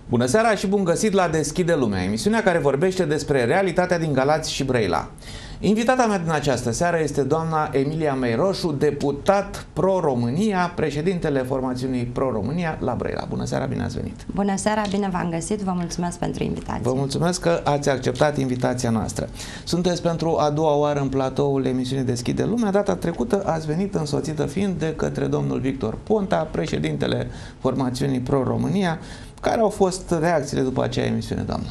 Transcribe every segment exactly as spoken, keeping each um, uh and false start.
Bună seara și bun găsit la Deschide Lumea, emisiunea care vorbește despre realitatea din Galați și Brăila. Invitata mea din această seară este doamna Emilia Meiroșu, deputat Pro-România, președintele formațiunii Pro-România la Brăila. Bună seara, bine ați venit! Bună seara, bine v-am găsit, vă mulțumesc pentru invitație. Vă mulțumesc că ați acceptat invitația noastră. Sunteți pentru a doua oară în platoul emisiunii Deschide Lumea. Data trecută ați venit însoțită fiind de către domnul Victor Ponta, președintele formațiunii Pro-România. Care au fost reacțiile după acea emisiune, doamnă?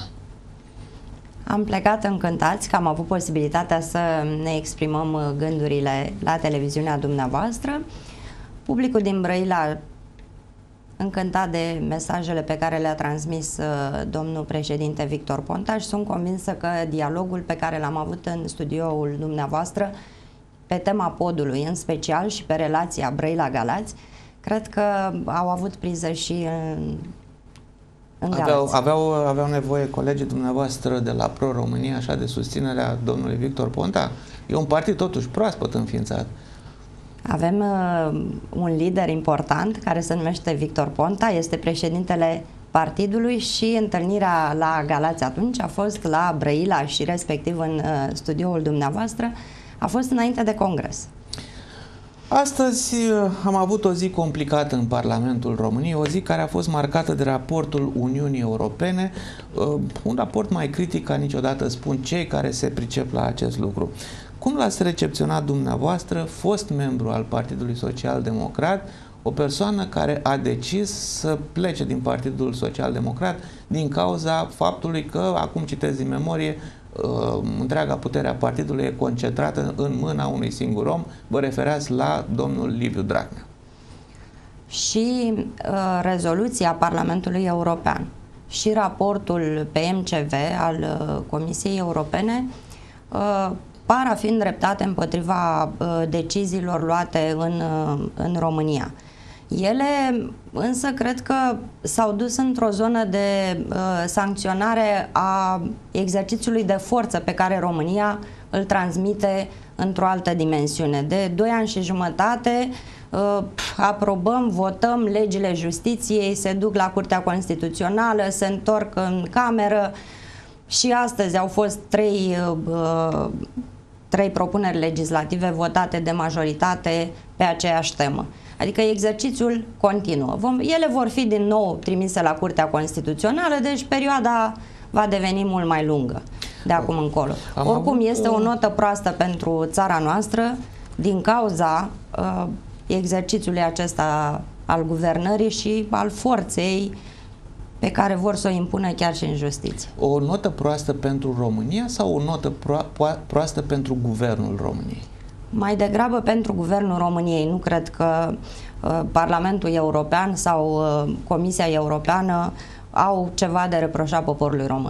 Am plecat încântați că am avut posibilitatea să ne exprimăm gândurile la televiziunea dumneavoastră. Publicul din Brăila încântat de mesajele pe care le-a transmis domnul președinte Victor Ponta și sunt convinsă că dialogul pe care l-am avut în studioul dumneavoastră pe tema podului în special și pe relația Brăila-Galați, cred că au avut priză și în Aveau, aveau, aveau nevoie colegii dumneavoastră de la Pro-România așa de susținerea domnului Victor Ponta? E un partid totuși proaspăt înființat. Avem uh, un lider important care se numește Victor Ponta, este președintele partidului și întâlnirea la Galați atunci a fost la Brăila și respectiv în uh, studioul dumneavoastră, a fost înainte de congres. Astăzi am avut o zi complicată în Parlamentul României, o zi care a fost marcată de raportul Uniunii Europene, un raport mai critic ca niciodată, spun cei care se pricep la acest lucru. Cum l-ați recepționat dumneavoastră, fost membru al Partidului Social Democrat, o persoană care a decis să plece din Partidul Social Democrat din cauza faptului că, acum citesc din memorie, întreaga putere a partidului e concentrată în mâna unui singur om. Vă referați la domnul Liviu Dragnea. Și uh, rezoluția Parlamentului European și raportul P M C V al uh, Comisiei Europene uh, par a fi îndreptate împotriva uh, deciziilor luate în, uh, în România. Ele însă cred că s-au dus într-o zonă de uh, sancționare a exercițiului de forță pe care România îl transmite într-o altă dimensiune. De doi ani și jumătate uh, aprobăm, votăm legile justiției, se duc la Curtea Constituțională, se întorc în cameră și astăzi au fost trei, uh, trei propuneri legislative votate de majoritate pe aceeași temă. Adică exercițiul continuă. Vom, ele vor fi din nou trimise la Curtea Constituțională, deci perioada va deveni mult mai lungă de acum încolo. Am Oricum avut... este o notă proastă pentru țara noastră din cauza uh, exercițiului acesta al guvernării și al forței pe care vor să o impună chiar și în justiție. O notă proastă pentru România sau o notă pro proastă pentru guvernul României? Mai degrabă pentru guvernul României. Nu cred că uh, Parlamentul European sau uh, Comisia Europeană au ceva de reproșat poporului român.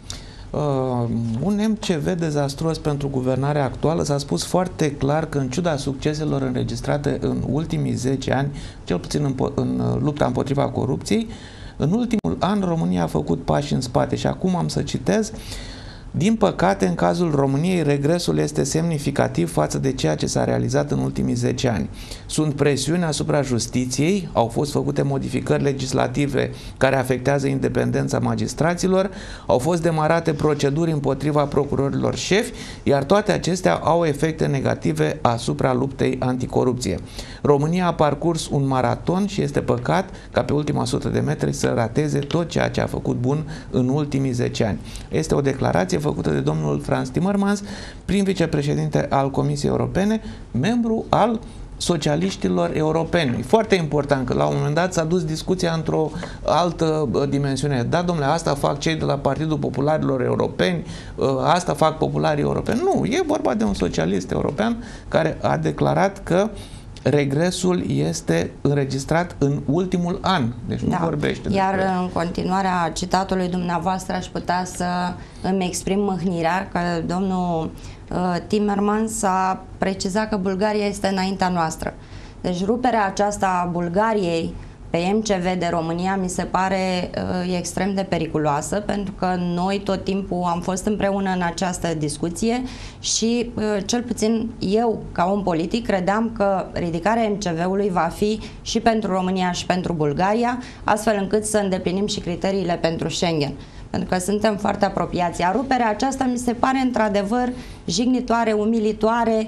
Uh, un M C V dezastruos pentru guvernarea actuală. S-a spus foarte clar că, în ciuda succeselor înregistrate în ultimii zece ani, cel puțin în, în lupta împotriva corupției, în ultimul an România a făcut pași în spate. Și acum am să citez: din păcate, în cazul României, regresul este semnificativ față de ceea ce s-a realizat în ultimii zece ani. Sunt presiuni asupra justiției, au fost făcute modificări legislative care afectează independența magistraților, au fost demarate proceduri împotriva procurorilor șefi, iar toate acestea au efecte negative asupra luptei anticorupție. România a parcurs un maraton și este păcat ca pe ultima sută de metri să rateze tot ceea ce a făcut bun în ultimii zece ani. Este o declarație făcută de domnul Frans Timmermans, prim vicepreședinte al Comisiei Europene, membru al socialiștilor europeni. Foarte important că la un moment dat s-a dus discuția într-o altă dimensiune. Da, domnule, asta fac cei de la Partidul Popularilor Europeni, asta fac popularii europeni. Nu, e vorba de un socialist european care a declarat că regresul este înregistrat în ultimul an. Deci nu da. vorbește. Iar despre... în continuarea citatului dumneavoastră aș putea să îmi exprim mâhnirea că domnul uh, Timmermans a precizat că Bulgaria este înaintea noastră. Deci ruperea aceasta a Bulgariei pe M C V de România mi se pare uh, extrem de periculoasă, pentru că noi tot timpul am fost împreună în această discuție și uh, cel puțin eu, ca om politic, credeam că ridicarea M C V-ului va fi și pentru România și pentru Bulgaria, astfel încât să îndeplinim și criteriile pentru Schengen. Pentru că suntem foarte apropiați. Iar ruperea aceasta mi se pare într-adevăr jignitoare, umilitoare.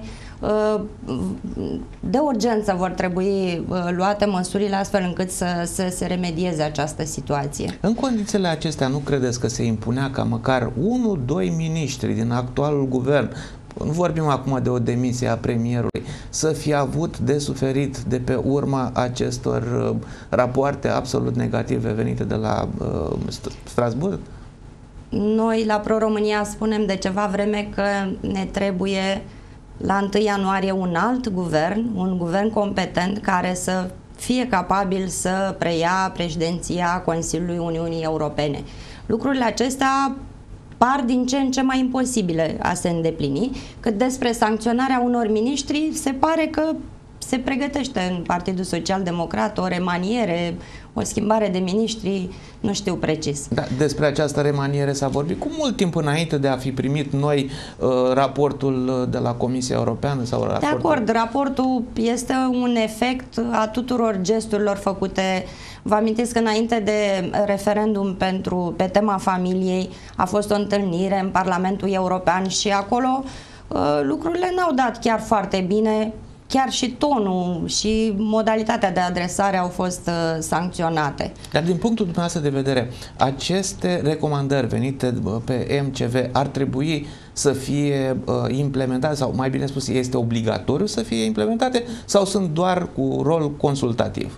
De urgență vor trebui luate măsurile astfel încât să, să se remedieze această situație. În condițiile acestea, nu credeți că se impunea ca măcar unul, doi miniștri din actualul guvern, nu vorbim acum de o demisie a premierului, să fie avut de suferit de pe urma acestor uh, rapoarte absolut negative venite de la uh, Strasbourg? Noi la Pro-România spunem de ceva vreme că ne trebuie la întâi ianuarie un alt guvern, un guvern competent care să fie capabil să preia președinția Consiliului Uniunii Europene. Lucrurile acestea par din ce în ce mai imposibile a se îndeplini, cât despre sancționarea unor miniștri se pare că se pregătește în Partidul Social Democrat o remaniere, o schimbare de miniștri, nu știu precis. Da, despre această remaniere s-a vorbit cu mult timp înainte de a fi primit noi uh, raportul de la Comisia Europeană? Sau raportul... De acord, raportul este un efect a tuturor gesturilor făcute. Vă amintiți că înainte de referendum pentru, pe tema familiei a fost o întâlnire în Parlamentul European și acolo uh, lucrurile n-au dat chiar foarte bine. Chiar și tonul și modalitatea de adresare au fost uh, sancționate. Dar din punctul dumneavoastră de vedere, aceste recomandări venite pe M C V ar trebui să fie uh, implementate, sau mai bine spus, este obligatoriu să fie implementate sau sunt doar cu rol consultativ?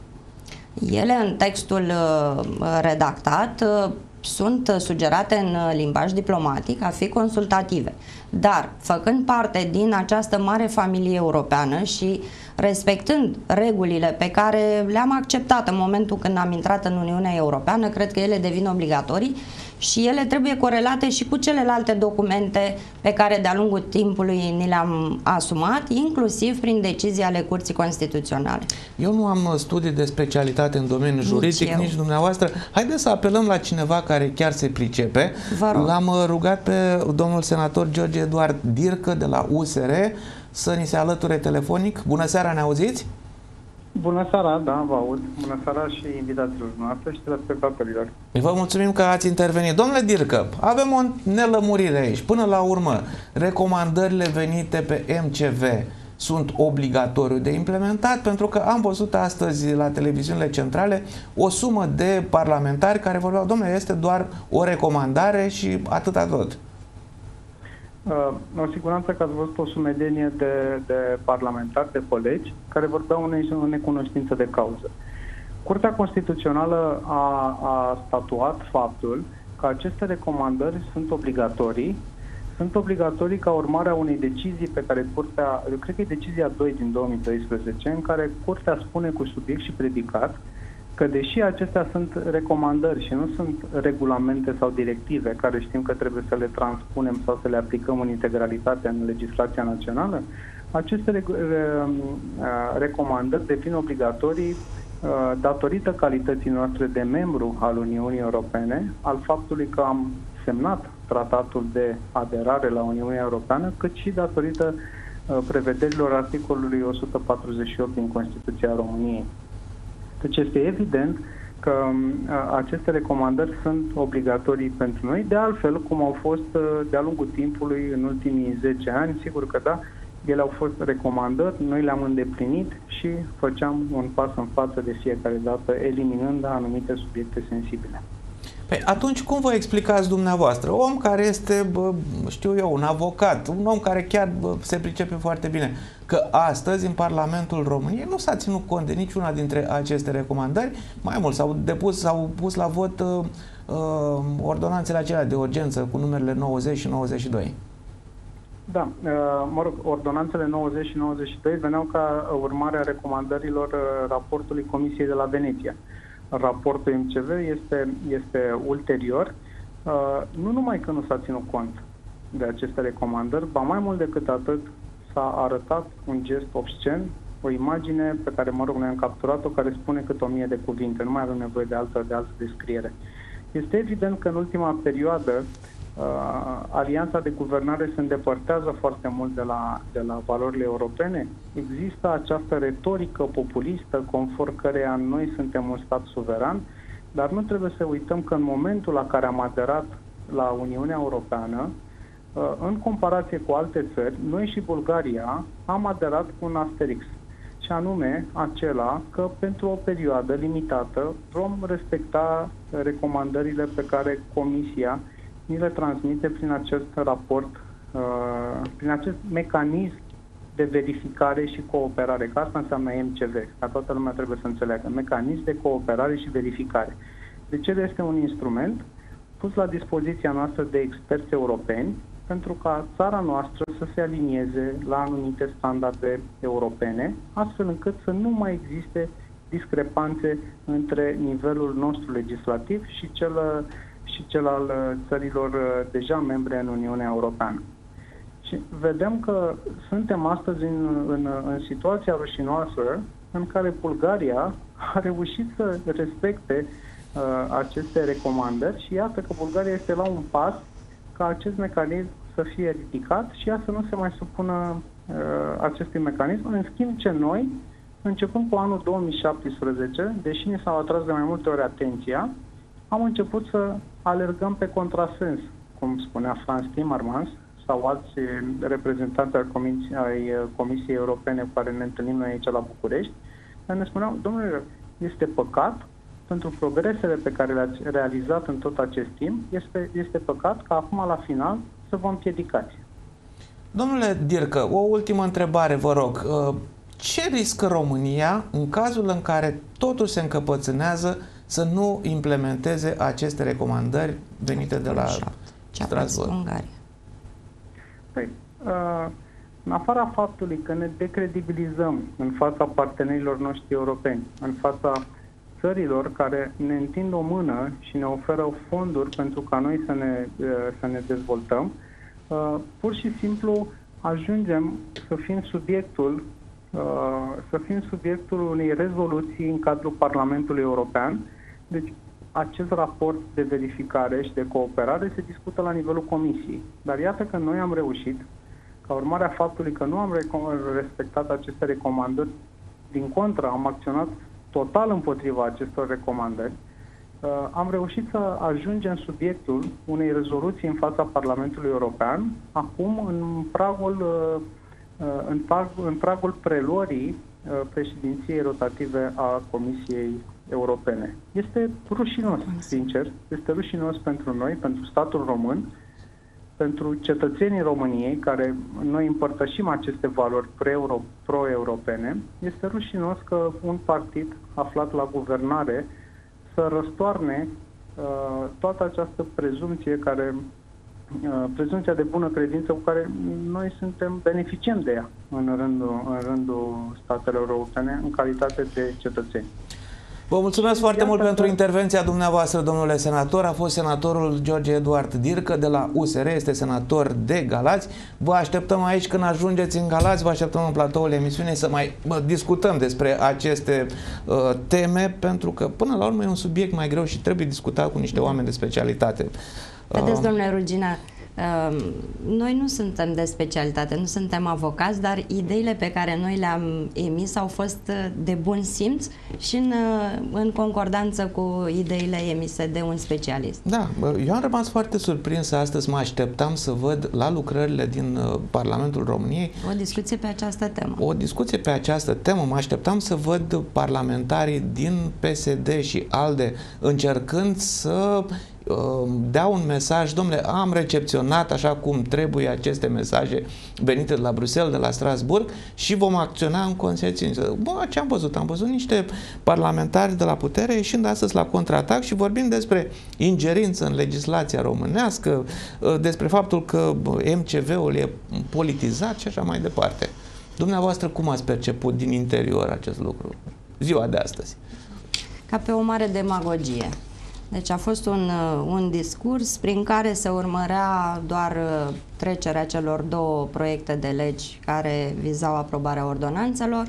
Ele în textul uh, redactat uh, sunt sugerate în limbaj diplomatic a fi consultative. Dar, făcând parte din această mare familie europeană și respectând regulile pe care le-am acceptat în momentul când am intrat în Uniunea Europeană, cred că ele devin obligatorii și ele trebuie corelate și cu celelalte documente pe care de-a lungul timpului ni le-am asumat, inclusiv prin decizii ale Curții Constituționale. Eu nu am studii de specialitate în domeniul juridic, nici, nici dumneavoastră. Haideți să apelăm la cineva care chiar se pricepe. L-am rugat pe domnul senator George Eduard Dircă de la U S R să ni se alăture telefonic. Bună seara, ne auziți? Bună seara, da, vă aud. Bună seara și invitațiilor noastre și telespectatorilor. Vă mulțumim că ați intervenit. Domnule Dircă, avem o nelămurire aici. Până la urmă, recomandările venite pe M C V sunt obligatoriu de implementat, pentru că am văzut astăzi la televiziunile centrale o sumă de parlamentari care vorbeau, domnule, este doar o recomandare și atâta tot. Uh, o siguranță că ați văzut o sumedenie de, de parlamentari, de colegi, care vorbeau în necunoștință de cauză. Curtea Constituțională a, a statuat faptul că aceste recomandări sunt obligatorii, sunt obligatorii ca urmare a unei decizii pe care Curtea, eu cred că e decizia doi din două mii doisprezece, în care Curtea spune cu subiect și predicat că deși acestea sunt recomandări și nu sunt regulamente sau directive care știm că trebuie să le transpunem sau să le aplicăm în integralitate în legislația națională, aceste recomandări devin obligatorii datorită calității noastre de membru al Uniunii Europene, al faptului că am semnat tratatul de aderare la Uniunea Europeană, cât și datorită prevederilor articolului o sută patruzeci și opt din Constituția României. Deci este evident că a, aceste recomandări sunt obligatorii pentru noi, de altfel cum au fost de-a lungul timpului în ultimii zece ani, sigur că da, ele au fost recomandări, noi le-am îndeplinit și făceam un pas în față de fiecare dată, eliminând anumite subiecte sensibile. Păi atunci cum vă explicați dumneavoastră, om care este, bă, știu eu, un avocat, un om care chiar bă, se pricepe foarte bine, că astăzi în Parlamentul României nu s-a ținut cont de niciuna dintre aceste recomandări, mai mult s-au depus, s-au pus la vot uh, uh, ordonanțele acelea de urgență cu numerele nouăzeci și nouăzeci și doi. Da, uh, mă rog, ordonanțele nouăzeci și nouăzeci și doi veneau ca urmare a recomandărilor uh, raportului Comisiei de la Veneția. Raportul M C V este, este ulterior, uh, nu numai că nu s-a ținut cont de aceste recomandări, ba mai mult decât atât s-a arătat un gest obscen o imagine pe care, mă rog, noi am capturat-o, care spune cât o mie de cuvinte, nu mai avem nevoie de altă, de altă descriere. Este evident că în ultima perioadă uh, alianța de guvernare se îndepărtează foarte mult de la, de la valorile europene. Există această retorică populistă conform căreia noi suntem un stat suveran, dar nu trebuie să uităm că în momentul la care am aderat la Uniunea Europeană, în comparație cu alte țări, noi și Bulgaria am aderat cu un asterix, și anume acela că pentru o perioadă limitată vom respecta recomandările pe care Comisia ni le transmite prin acest raport, prin acest mecanism de verificare și cooperare, că asta înseamnă M C V, ca toată lumea trebuie să înțeleagă, mecanism de cooperare și verificare. Deci el este un instrument pus la dispoziția noastră de experți europeni pentru ca țara noastră să se alinieze la anumite standarde europene, astfel încât să nu mai existe discrepanțe între nivelul nostru legislativ și cel, și cel al țărilor deja membre în Uniunea Europeană. Și vedem că suntem astăzi în, în, în situația rușinoasă în care Bulgaria a reușit să respecte uh, aceste recomandări și iată că Bulgaria este la un pas ca acest mecanism să fie ridicat și ea să nu se mai supună uh, acestui mecanism, în schimb ce noi, începând cu anul două mii șaptesprezece, deși ni s-au atras de mai multe ori atenția, am început să alergăm pe contrasens, cum spunea Frans Timmermans sau alți reprezentanți ai Comisiei, ai Comisiei Europene cu care ne întâlnim noi aici la București, dar ne spuneau, domnule, este păcat pentru progresele pe care le-ați realizat în tot acest timp, este, este păcat că acum la final să vă împiedicați. Domnule Dircă, o ultimă întrebare, vă rog. Ce riscă România în cazul în care totul se încăpățânează să nu implementeze aceste recomandări venite de la Strasbourg? Ungaria. Păi, în afara faptului că ne decredibilizăm în fața partenerilor noștri europeni, în fața țărilor care ne întind o mână și ne oferă fonduri pentru ca noi să ne, să ne dezvoltăm, pur și simplu ajungem să fim subiectul să fim subiectul unei rezoluții în cadrul Parlamentului European. Deci acest raport de verificare și de cooperare se discută la nivelul Comisiei. Dar iată că noi am reușit, ca urmare a faptului că nu am respectat aceste recomandări, din contră am acționat total împotriva acestor recomandări, am reușit să ajungem subiectul unei rezoluții în fața Parlamentului European, acum în pragul, în pragul, în pragul preluării președinției rotative a Comisiei Europene. Este rușinos, sincer, este rușinos pentru noi, pentru statul român, pentru cetățenii României, care noi împărtășim aceste valori pro-europene. Este rușinos că un partid aflat la guvernare să răstoarne uh, toată această prezumție, care, uh, prezumția de bună credință cu care noi suntem, beneficiem de ea în rândul, în rândul statelor europene în calitate de cetățeni. Vă mulțumesc foarte mult pentru intervenția dumneavoastră, domnule senator. A fost senatorul George Eduard Dircă de la U S R, este senator de Galați. Vă așteptăm aici când ajungeți în Galați, vă așteptăm în platoul emisiunii să mai bă, discutăm despre aceste uh, teme, pentru că până la urmă e un subiect mai greu și trebuie discutat cu niște oameni de specialitate. Vedeți, domnule Rugina, noi nu suntem de specialitate, nu suntem avocați, dar ideile pe care noi le-am emis au fost de bun simț și în, în concordanță cu ideile emise de un specialist. Da, eu am rămas foarte surprins astăzi, mă așteptam să văd la lucrările din Parlamentul României o discuție pe această temă. O discuție pe această temă, mă așteptam să văd parlamentarii din P S D și ALDE încercând să dea un mesaj, domnule, am recepționat așa cum trebuie aceste mesaje venite de la Bruxelles, de la Strasbourg și vom acționa în consecință. Bă, ce am văzut? Am văzut niște parlamentari de la putere ieșind astăzi la contraatac și vorbind despre ingerință în legislația românească, despre faptul că M C V-ul e politizat și așa mai departe. Dumneavoastră, cum ați perceput din interior acest lucru ziua de astăzi? Ca pe o mare demagogie. Deci a fost un, un discurs prin care se urmărea doar trecerea celor două proiecte de legi care vizau aprobarea ordonanțelor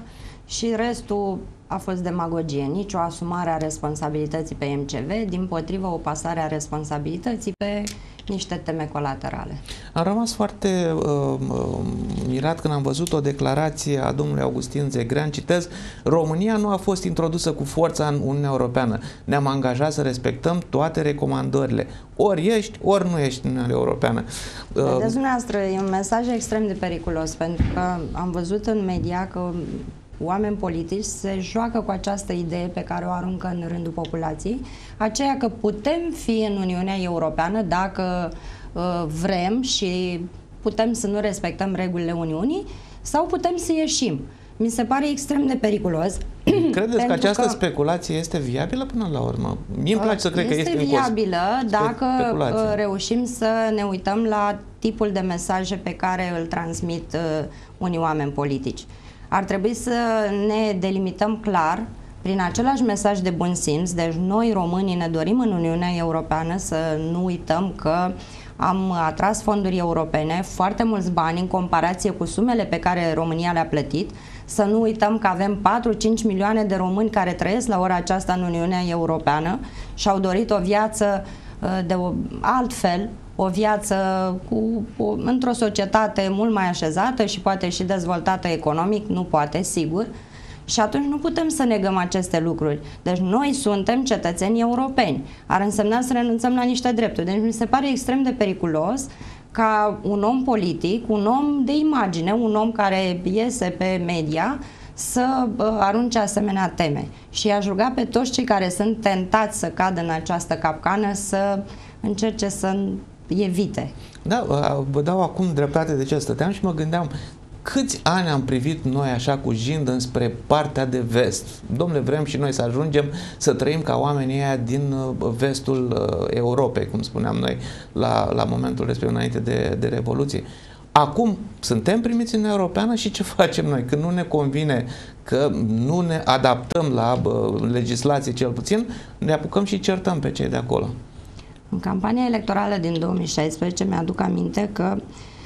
și restul a fost demagogie, nici o asumare a responsabilității pe M C V, dimpotrivă o pasare a responsabilității pe niște teme colaterale. Am rămas foarte uh, mirat când am văzut o declarație a domnului Augustin Zegrean, citez: România nu a fost introdusă cu forța în Uniunea Europeană. Ne-am angajat să respectăm toate recomandările. Ori ești, ori nu ești în Uniunea Europeană. Vedeți dumneavoastră, e un mesaj extrem de periculos, pentru că am văzut în media că oameni politici se joacă cu această idee pe care o aruncă în rândul populației, aceea că putem fi în Uniunea Europeană dacă uh, vrem și putem să nu respectăm regulile Uniunii, sau putem să ieșim. Mi se pare extrem de periculos. Credeți că această că speculație este viabilă până la urmă? Mie îmi place să cred că este viabilă dacă reușim să ne uităm la tipul de mesaje pe care îl transmit uh, unii oameni politici. Ar trebui să ne delimităm clar prin același mesaj de bun simț. Deci noi românii ne dorim în Uniunea Europeană, să nu uităm că am atras fonduri europene, foarte mulți bani în comparație cu sumele pe care România le-a plătit. Să nu uităm că avem patru-cinci milioane de români care trăiesc la ora aceasta în Uniunea Europeană și au dorit o viață de o, altfel, o viață cu, cu, într-o societate mult mai așezată și poate și dezvoltată economic, nu poate, sigur, și atunci nu putem să negăm aceste lucruri. Deci noi suntem cetățeni europeni. Ar însemna să renunțăm la niște drepturi. Deci mi se pare extrem de periculos ca un om politic, un om de imagine, un om care iese pe media, să uh, arunce asemenea teme. Și aș ruga pe toți cei care sunt tentați să cadă în această capcană să încerce să evite. Da, vă dau acum dreptate. De ce stăteam și mă gândeam câți ani am privit noi așa cu jind înspre partea de vest. Dom'le, vrem și noi să ajungem să trăim ca oamenii ăia din vestul Europei, cum spuneam noi la, la momentul respectiv, înainte de, de Revoluție. Acum suntem primiți în Europeană și ce facem noi? Când nu ne convine, că nu ne adaptăm la bă, legislație cel puțin, ne apucăm și certăm pe cei de acolo. În campania electorală din două mii șaisprezece mi-aduc aminte că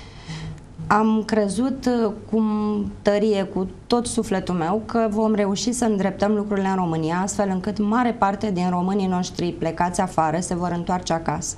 am crezut cu tărie, cu tot sufletul meu, că vom reuși să îndreptăm lucrurile în România, astfel încât mare parte din românii noștri plecați afară se vor întoarce acasă.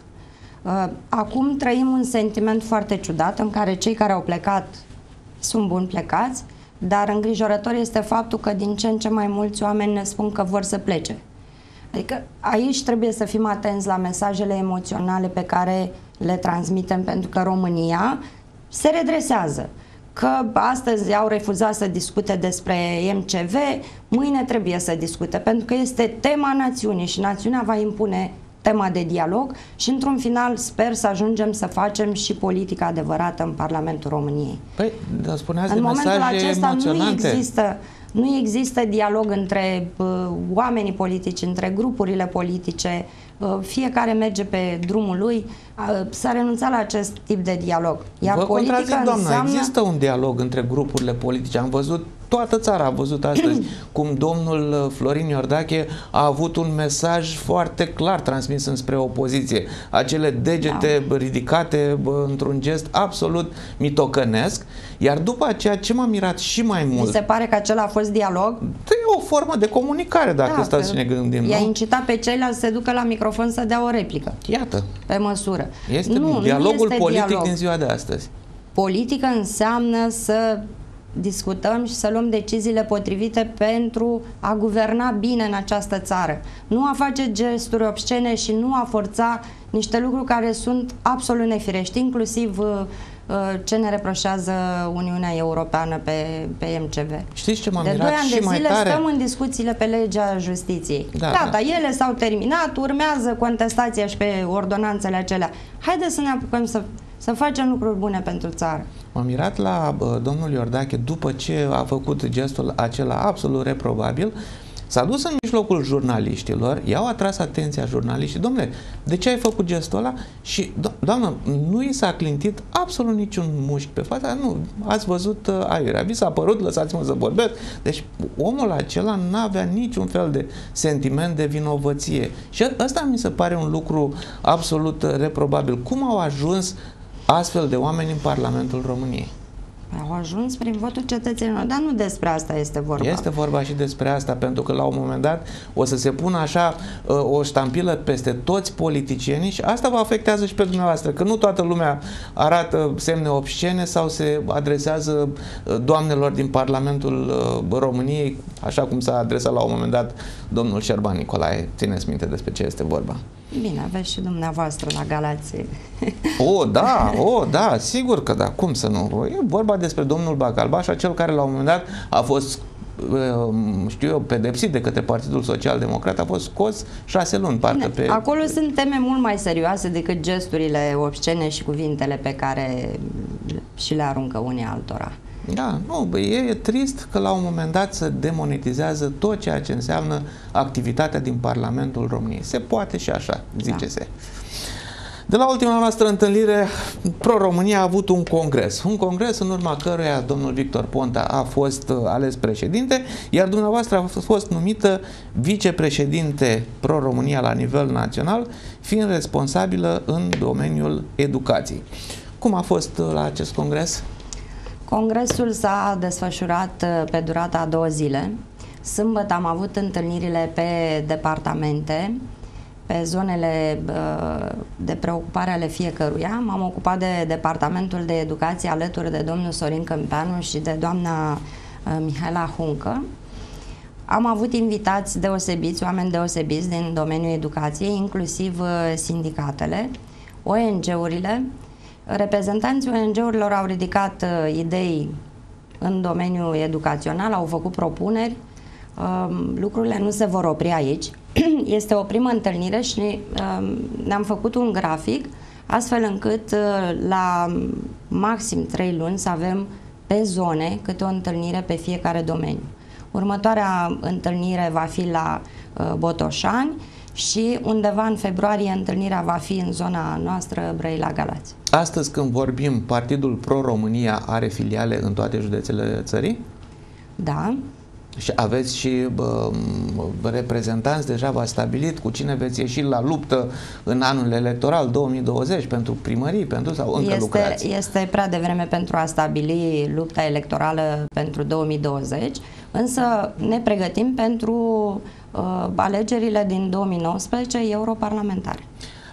Acum trăim un sentiment foarte ciudat în care cei care au plecat sunt buni plecați, dar îngrijorător este faptul că din ce în ce mai mulți oameni ne spun că vor să plece. Adică aici trebuie să fim atenți la mesajele emoționale pe care le transmitem, pentru că România se redresează. Că astăzi au refuzat să discute despre M C V, mâine trebuie să discute, pentru că este tema națiunii și națiunea va impune tema de dialog și într-un final sper să ajungem să facem și politică adevărată în Parlamentul României. Păi, spuneați în de momentul mesaje acesta emoționante. nu există, nu există dialog între uh, oamenii politici, între grupurile politice, uh, fiecare merge pe drumul lui, uh, s-a renunțat la acest tip de dialog. Iar Vă politica contrazic, doamna, înseamnă... există un dialog între grupurile politice. Am văzut, toată țara a văzut astăzi cum domnul Florin Iordache a avut un mesaj foarte clar transmis înspre opoziție. Acele degete da. ridicate într-un gest absolut mitocănesc. Iar după aceea, ce m-a mirat și mai mult... Mi se pare că acela a fost dialog? E o formă de comunicare, dacă da, stați și ne gândim. I-a incitat pe ceilalți să se ducă la microfon să dea o replică. Iată. Pe măsură. Este nu, dialogul nu este politic dialog. Din ziua de astăzi. Politică înseamnă să discutăm și să luăm deciziile potrivite pentru a guverna bine în această țară. Nu a face gesturi obscene și nu a forța niște lucruri care sunt absolut nefirești, inclusiv uh, ce ne reproșează Uniunea Europeană pe, pe M C V. Știți ce m-a mirat? De doi ani de zile tare? stăm în discuțiile pe legea justiției. Da, Gata, da. ele s-au terminat, urmează contestația și pe ordonanțele acelea. Haideți să ne apucăm să, să facem lucruri bune pentru țară. M-am mirat la uh, domnul Iordache, după ce a făcut gestul acela absolut reprobabil, s-a dus în mijlocul jurnaliștilor, i-au atras atenția jurnaliștii. Dom'le, de ce ai făcut gestul ăla? Și, do doamnă, nu i s-a clintit absolut niciun mușchi pe față. Nu, ați văzut uh, aiurea. Vi s-a părut, lăsați-mă să vorbesc. Deci, omul acela n-avea niciun fel de sentiment de vinovăție. Și ăsta mi se pare un lucru absolut reprobabil. Cum au ajuns astfel de oameni în Parlamentul României? Au ajuns prin votul cetățenilor, dar nu despre asta este vorba. Este vorba și despre asta, pentru că la un moment dat o să se pună așa o ștampilă peste toți politicienii și asta vă afectează și pe dumneavoastră, că nu toată lumea arată semne obscene sau se adresează doamnelor din Parlamentul României, așa cum s-a adresat la un moment dat domnul Șerban Nicolae. Țineți minte despre ce este vorba. Bine, aveți și dumneavoastră la Galați. O, da, o, da, sigur că da, cum să nu? E vorba despre domnul Bacalbaș, acel care la un moment dat a fost, știu eu, pedepsit de către Partidul Social Democrat, a fost scos șase luni, parcă pe... Acolo sunt teme mult mai serioase decât gesturile obscene și cuvintele pe care și le aruncă unii altora. Da, nu, bă, e trist că la un moment dat se demonetizează tot ceea ce înseamnă activitatea din Parlamentul României. Se poate și așa, zice-se. Da. De la ultima noastră întâlnire, Pro-România a avut un congres. Un congres în urma căruia domnul Victor Ponta a fost ales președinte, iar dumneavoastră a fost numită vicepreședinte Pro-România la nivel național, fiind responsabilă în domeniul educației. Cum a fost la acest congres? Congresul s-a desfășurat pe durata a două zile. Sâmbătă am avut întâlnirile pe departamente, pe zonele de preocupare ale fiecăruia. M-am ocupat de Departamentul de Educație alături de domnul Sorin Câmpeanu și de doamna Mihaela Huncă. Am avut invitați deosebiți, oameni deosebiți din domeniul educației, inclusiv sindicatele, O N G-urile. Reprezentanții O N G-urilor au ridicat uh, idei în domeniul educațional, au făcut propuneri. Uh, lucrurile nu se vor opri aici. Este o primă întâlnire și uh, ne-am făcut un grafic astfel încât uh, la maxim trei luni să avem pe zone câte o întâlnire pe fiecare domeniu. Următoarea întâlnire va fi la uh, Botoșani și undeva în februarie întâlnirea va fi în zona noastră Brăila-Galați. Astăzi când vorbim, Partidul Pro-România are filiale în toate județele țării? Da. Și aveți și bă, reprezentanți, deja v-ați stabilit cu cine veți ieși la luptă în anul electoral două mii douăzeci, pentru primării, pentru sau încă este, lucrați? Este prea devreme pentru a stabili lupta electorală pentru două mii douăzeci, însă ne pregătim pentru uh, alegerile din două mii nouăsprezece europarlamentare.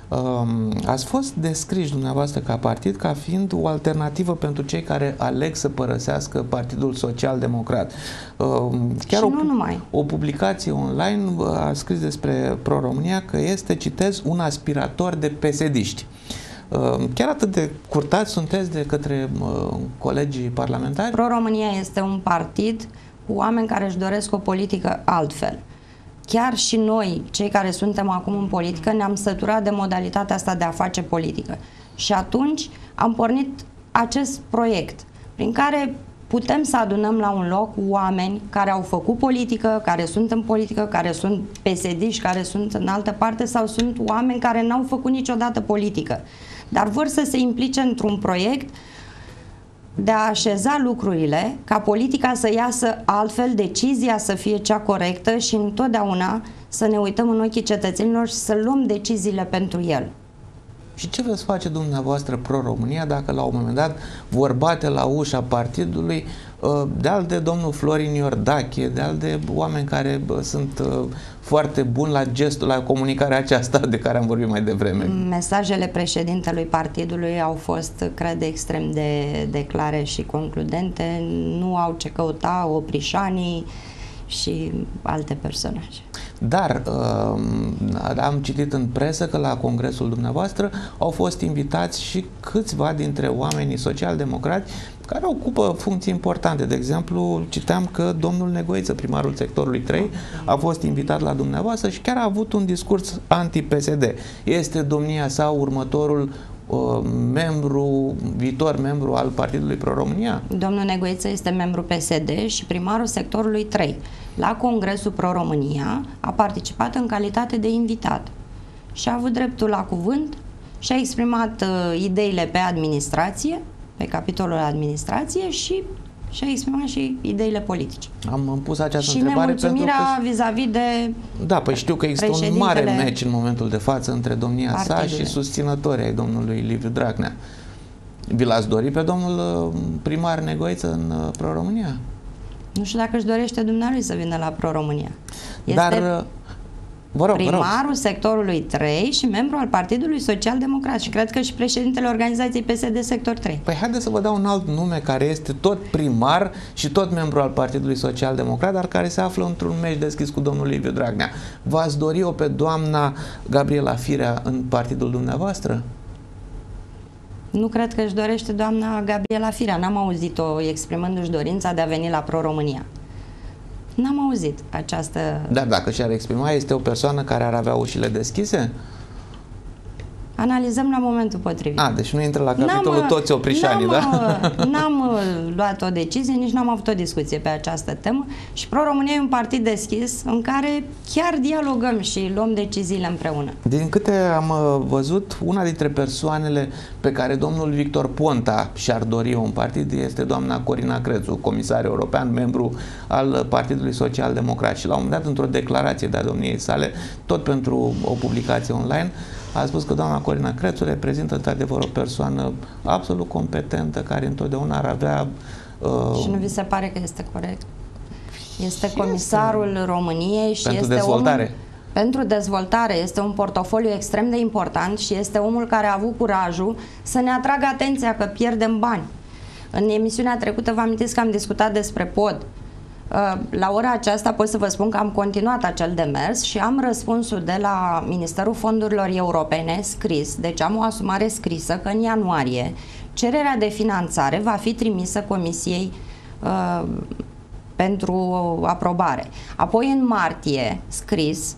Ați fost descriși dumneavoastră ca partid ca fiind o alternativă pentru cei care aleg să părăsească Partidul Social Democrat. Chiar o, nu numai. o publicație online a scris despre Pro-România că este, citez, un aspirator de pesediști. Chiar atât de curtați sunteți de către colegii parlamentari? Pro-România este un partid cu oameni care își doresc o politică altfel. Chiar și noi, cei care suntem acum în politică, ne-am săturat de modalitatea asta de a face politică. Și atunci am pornit acest proiect prin care putem să adunăm la un loc oameni care au făcut politică, care sunt în politică, care sunt pesediști, care sunt în altă parte sau sunt oameni care n-au făcut niciodată politică, dar vor să se implice într-un proiect de a așeza lucrurile, ca politica să iasă altfel, decizia să fie cea corectă și întotdeauna să ne uităm în ochii cetățenilor și să luăm deciziile pentru el. Și ce veți face dumneavoastră Pro-România dacă la un moment dat vor bate la ușa partidului de-al de domnul Florin Iordache, de-al de oameni care sunt foarte buni la gestul, la comunicarea aceasta de care am vorbit mai devreme? Mesajele președintelui partidului au fost, cred, extrem de, de clare și concludente. Nu au ce căuta oprișanii și alte personaje. Dar uh, am citit în presă că la congresul dumneavoastră au fost invitați și câțiva dintre oamenii social-democrați care ocupă funcții importante. De exemplu, citeam că domnul Negoiță, primarul sectorului trei, a fost invitat la dumneavoastră și chiar a avut un discurs anti-P S D. Este domnia sa următorul uh, membru, viitor membru al Partidului Pro-România? Domnul Negoiță este membru P S D și primarul sectorului trei. La Congresul Pro-România a participat în calitate de invitat și a avut dreptul la cuvânt și a exprimat uh, ideile pe administrație, pe capitolul administrație și și a exprimat și ideile politice. Am pus această și întrebare pentru că... Și nemulțumirea vis-a-vis de... Da, păi știu că există un mare meci în momentul de față între domnia sa și susținătorii ai domnului Liviu Dragnea. Vi l-ați dori pe domnul primar Negoiță în Pro-România? Nu știu dacă își dorește dumnealui să vină la Pro-România. Este Dar, vă rog, primarul vă rog. sectorului trei și membru al Partidului Social Democrat și cred că și președintele organizației P S D sector trei. Păi haideți să vă dau un alt nume care este tot primar și tot membru al Partidului Social Democrat, dar care se află într-un meci deschis cu domnul Liviu Dragnea. V-ați dori-o pe doamna Gabriela Firea în partidul dumneavoastră? Nu cred că își dorește doamna Gabriela Firea. N-am auzit-o exprimându-și dorința de a veni la Pro-România. N-am auzit această... Dar dacă și-ar exprima, este o persoană care ar avea ușile deschise? Analizăm la momentul potrivit. A, deci nu intră la capitolul toți oprișanii, da? N-am luat o decizie, nici n-am avut o discuție pe această temă și Pro-România e un partid deschis în care chiar dialogăm și luăm deciziile împreună. Din câte am văzut, una dintre persoanele pe care domnul Victor Ponta și-ar dori un partid este doamna Corina Crețu, comisar european, membru al Partidului Social Democrat. Și la un moment dat, într-o declarație de-a domniei sale, tot pentru o publicație online, a spus că doamna Corina Crețu reprezintă într-adevăr o persoană absolut competentă, care întotdeauna ar avea... Uh, și nu vi se pare că este corect? Este comisarul este României și pentru este dezvoltare. Omul, pentru dezvoltare. Este un portofoliu extrem de important și este omul care a avut curajul să ne atragă atenția că pierdem bani. În emisiunea trecută vă amintiți că am discutat despre pod. La ora aceasta pot să vă spun că am continuat acel demers și am răspunsul de la Ministerul Fondurilor Europene scris, deci am o asumare scrisă că în ianuarie cererea de finanțare va fi trimisă Comisiei uh, pentru aprobare. Apoi în martie, scris,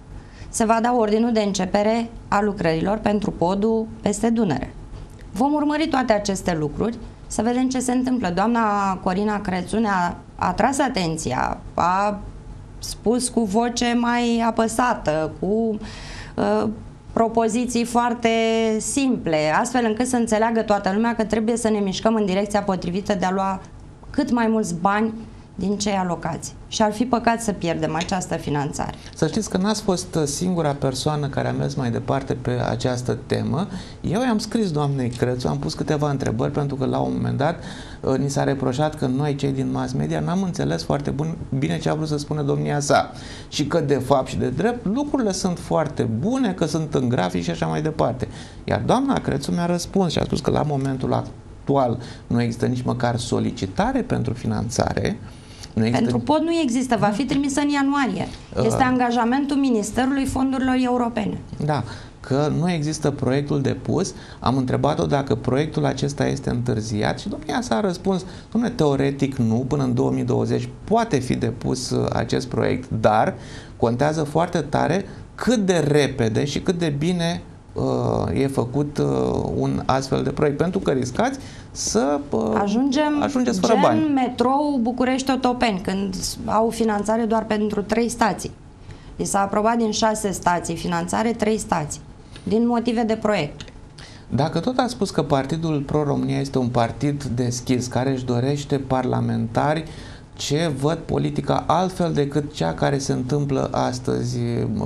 se va da ordinul de începere a lucrărilor pentru podul peste Dunăre. Vom urmări toate aceste lucruri să vedem ce se întâmplă. Doamna Corina Crețu ne-a atras atenția, a spus cu voce mai apăsată, cu uh, propoziții foarte simple, astfel încât să înțeleagă toată lumea că trebuie să ne mișcăm în direcția potrivită de a lua cât mai mulți bani din cei alocați. Și ar fi păcat să pierdem această finanțare. Să știți că n-ați fost singura persoană care a mers mai departe pe această temă. Eu i-am scris doamnei Crețu, am pus câteva întrebări, pentru că la un moment dat ni s-a reproșat că noi, cei din mass media, n-am înțeles foarte bun, bine ce a vrut să spună domnia sa. Și că de fapt și de drept lucrurile sunt foarte bune, că sunt în grafic și așa mai departe. Iar doamna Crețu mi-a răspuns și a spus că la momentul actual nu există nici măcar solicitare pentru finanțare. Nu există... Pentru pod nu există, va fi trimisă în ianuarie. Este uh, angajamentul Ministerului Fondurilor Europene. Da, că nu există proiectul depus. Am întrebat-o dacă proiectul acesta este întârziat și domnia s-a răspuns, dom'le, teoretic nu, până în două mii douăzeci poate fi depus acest proiect, dar contează foarte tare cât de repede și cât de bine uh, e făcut uh, un astfel de proiect, pentru că riscați să uh, Ajungem ajungeți fără gen bani. metrou București-Otopeni, când au finanțare doar pentru trei stații. Li s-a aprobat din șase stații finanțare, trei stații, din motive de proiect. Dacă tot a spus că Partidul Pro-România este un partid deschis, care își dorește parlamentari ce văd politica altfel decât cea care se întâmplă astăzi,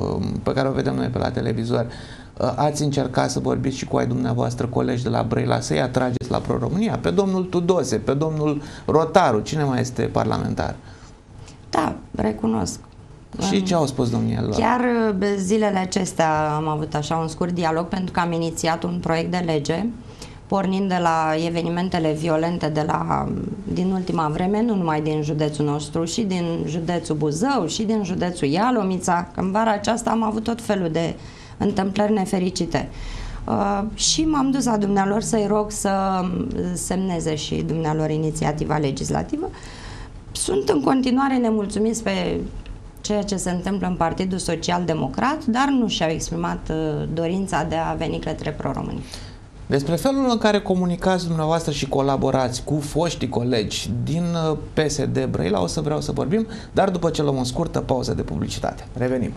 pe care o vedem noi pe la televizor, ați încercat să vorbiți și cu ai dumneavoastră colegi de la Brăila să-i atrageți la Pro-România? Pe domnul Tudose, pe domnul Rotaru, cine mai este parlamentar? Da, recunosc. Și ce au spus domniilor? Chiar zilele acestea am avut așa un scurt dialog, pentru că am inițiat un proiect de lege pornind de la evenimentele violente de la, din ultima vreme, nu numai din județul nostru, și din județul Buzău, și din județul Ialomița, că în vara aceasta am avut tot felul de întâmplări nefericite. Uh, și m-am dus la dumnealor să-i rog să semneze și dumnealor inițiativa legislativă. Sunt în continuare nemulțumiți pe ceea ce se întâmplă în Partidul Social Democrat, dar nu și-au exprimat uh, dorința de a veni către Pro-România. Despre felul în care comunicați dumneavoastră și colaborați cu foștii colegi din P S D Brăila o să vreau să vorbim, dar după ce luăm o scurtă pauză de publicitate. Revenim!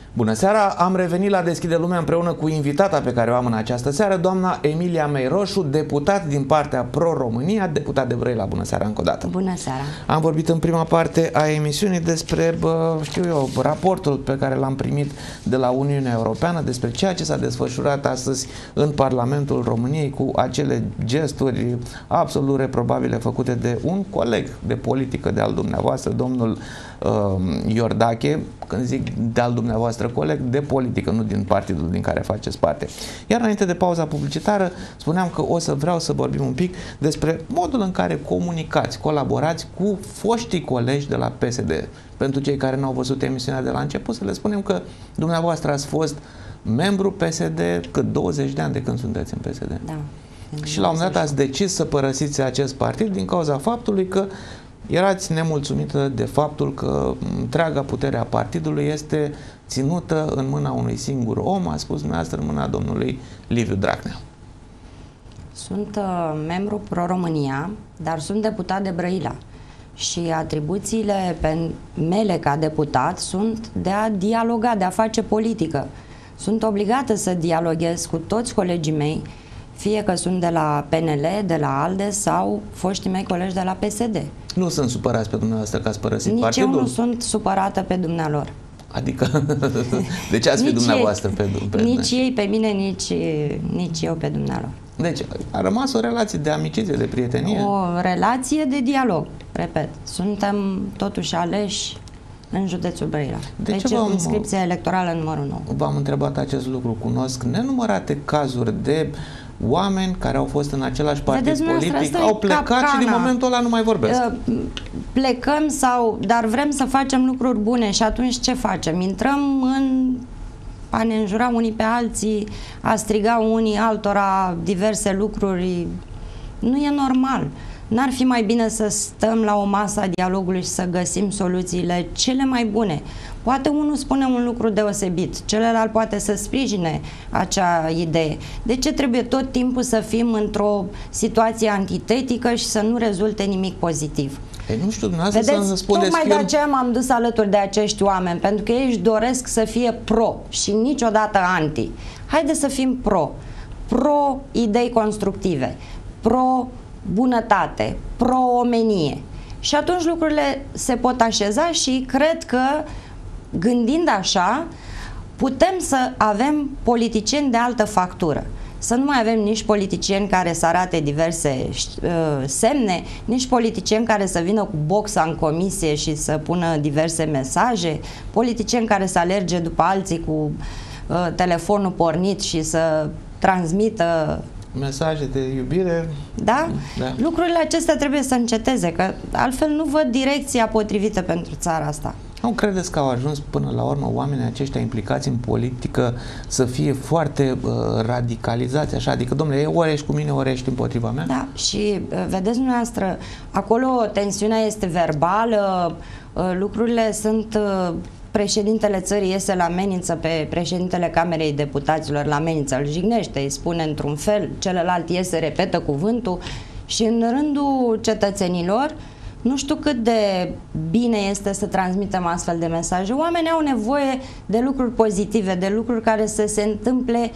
Bună seara! Am revenit la Deschide Lumea împreună cu invitata pe care o am în această seară, doamna Emilia Meiroșu, deputat din partea Pro-România, deputat de Brăila. Bună seara încă o dată! Bună seara! Am vorbit în prima parte a emisiunii despre, bă, știu eu, raportul pe care l-am primit de la Uniunea Europeană, despre ceea ce s-a desfășurat astăzi în Parlamentul României cu acele gesturi absolut reprobabile făcute de un coleg de politică de al dumneavoastră, domnul uh, Iordache. Când zic de al dumneavoastră coleg, de politică, nu din partidul din care faceți parte. Iar înainte de pauza publicitară, spuneam că o să vreau să vorbim un pic despre modul în care comunicați, colaborați cu foștii colegi de la P S D. Pentru cei care n-au văzut emisiunea de la început, să le spunem că dumneavoastră ați fost membru P S D cât douăzeci de ani de când sunteți în P S D. Da. Și la un moment dat ați decis să părăsiți acest partid din cauza faptului că erați nemulțumită de faptul că întreaga putere a partidului este ținută în mâna unui singur om, a spus dumneavoastră, în mâna domnului Liviu Dragnea. Sunt uh, membru Pro-România, dar sunt deputat de Brăila. Și atribuțiile pe mele ca deputat sunt de a dialoga, de a face politică. Sunt obligată să dialoghez cu toți colegii mei, fie că sunt de la P N L, de la ALDE sau foștii mei colegi de la P S D. Nu sunt supărați pe dumneavoastră că ați părăsit Nici partidul? eu nu sunt supărată pe dumnealor. Adică, de ce ați fi dumneavoastră pe, pe Nici ei pe mine, nici, nici eu pe dumnealor. Deci, a rămas o relație de amiciție, de prietenie? O relație de dialog, repet. Suntem totuși aleși în județul Brăila. De Deci, ce v-am- circumscripția electorală numărul nouă. V-am întrebat acest lucru. Cunosc nenumărate cazuri de oameni care au fost în același partid Vedeți, dumneavoastră, politic, asta e au plecat capcana. și din momentul ăla nu mai vorbesc. Uh, Plecăm sau, dar vrem să facem lucruri bune și atunci ce facem? Intrăm în a ne înjura unii pe alții, a striga unii altora diverse lucruri. Nu e normal. N-ar fi mai bine să stăm la o masă a dialogului și să găsim soluțiile cele mai bune? Poate unul spune un lucru deosebit, celălalt poate să sprijine acea idee. De ce trebuie tot timpul să fim într-o situație antitetică și să nu rezulte nimic pozitiv? Ei, nu știu, dumneavoastră Vedeți, să spuneți tocmai că de eu... aceea m-am dus alături de acești oameni, pentru că ei își doresc să fie pro și niciodată anti. Haideți să fim pro. Pro idei constructive, pro bunătate, pro omenie. Și atunci lucrurile se pot așeza și cred că, gândind așa, putem să avem politicieni de altă factură. Să nu mai avem nici politicieni care să arate diverse uh, semne, nici politicieni care să vină cu boxa în comisie și să pună diverse mesaje, politicieni care să alerge după alții cu uh, telefonul pornit și să transmită mesaje de iubire. Da? Da. Lucrurile acestea trebuie să înceteze, că altfel nu văd direcția potrivită pentru țara asta. Nu credeți că au ajuns până la urmă oamenii aceștia implicați în politică să fie foarte uh, radicalizați, așa? Adică, domnule, ori ești cu mine, ori ești împotriva mea? Da, și uh, vedeți dumneavoastră, acolo tensiunea este verbală, uh, lucrurile sunt... Uh, președintele țării iese la amenință pe președintele Camerei Deputaților, la amenință, îl jignește, îi spune într-un fel, celălalt iese, repetă cuvântul și în rândul cetățenilor nu știu cât de bine este să transmitem astfel de mesaje. Oamenii au nevoie de lucruri pozitive, de lucruri care să se întâmple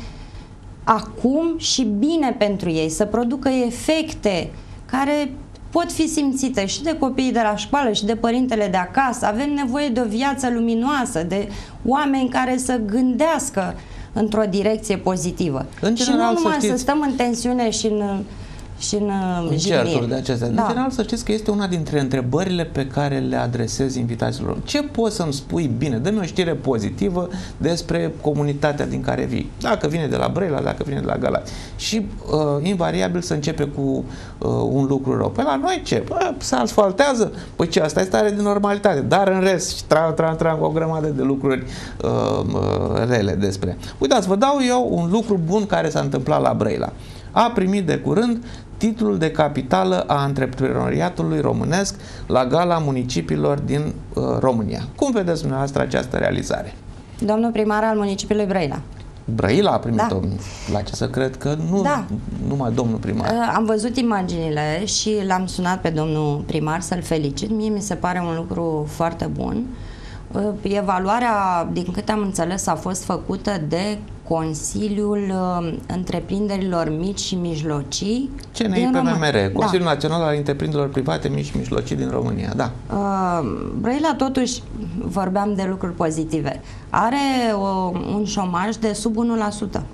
acum și bine pentru ei, să producă efecte care pot fi simțite și de copiii de la școală și de părintele de acasă. Avem nevoie de o viață luminoasă, de oameni care să gândească într-o direcție pozitivă. În și general, nu numai să, să știți, stăm în tensiune și în și în, în certuri de acestea. Da. În general, să știți că este una dintre întrebările pe care le adresez invitațiilor. Ce poți să-mi spui bine? Dă-mi o știre pozitivă despre comunitatea din care vii. Dacă vine de la Brăila, dacă vine de la Galați. Și uh, invariabil să începe cu uh, un lucru rău. Păi la noi ce? Bă, se asfaltează? Păi ce? Asta e stare de normalitate. Dar în rest, tran, tran, tran, cu o grămadă de lucruri uh, uh, rele despre. Uitați, vă dau eu un lucru bun care s-a întâmplat la Brăila. A primit de curând titlul de capitală a antreprenoriatului românesc la Gala Municipiilor din uh, România. Cum vedeți dumneavoastră această realizare? Domnul primar al municipiului Brăila. Brăila a primit-o. Da. La ce să cred că nu Da. numai domnul primar. Am văzut imaginile și l-am sunat pe domnul primar să-l felicit. Mie mi se pare un lucru foarte bun. Evaluarea, din câte am înțeles, a fost făcută de Consiliul Întreprinderilor Mici și Mijlocii. C N I P M M R, Consiliul da. Național al Întreprinderilor Private Mici și Mijlocii din România, da. Brăila, totuși, vorbeam de lucruri pozitive, are o, un șomaj de sub unu la sută